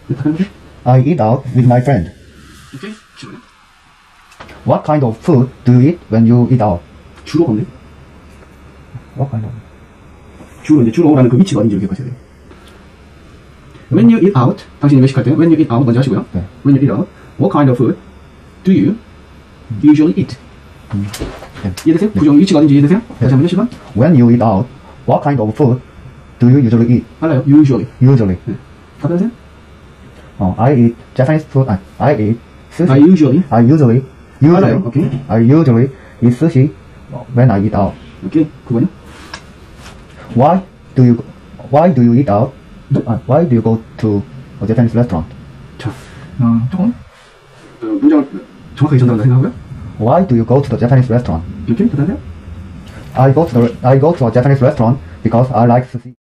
I eat out with my friend. 오케이. 질문해. What kind of food do you eat when you eat out? 주로가 없네. What kind of? 주로라는 그 위치가 어딘지 기억하셔야 돼요. When you eat out, 당신이 외식할 때 when you eat out 먼저 하시고요. 네. When you eat out, what kind of food do you usually eat? 네. 이해되세요? 부정 위치가 어딘지 이해되세요? 다시 한번 10번. When you eat out, what kind of food do you usually eat? 빨라요. Usually. Usually. 답변하세요. I eat Japanese food. I eat sushi. I usually. Usually. 오케이. I usually eat sushi when I eat out. 오케이. 9번요. Why do you eat out? Why do you go to a Japanese restaurant? 자, 조금 문장을 정확하게 전달한다 생각하고요. Why do you go to the Japanese restaurant? 이렇게 답변하세요. I go to a Japanese restaurant because I like sushi.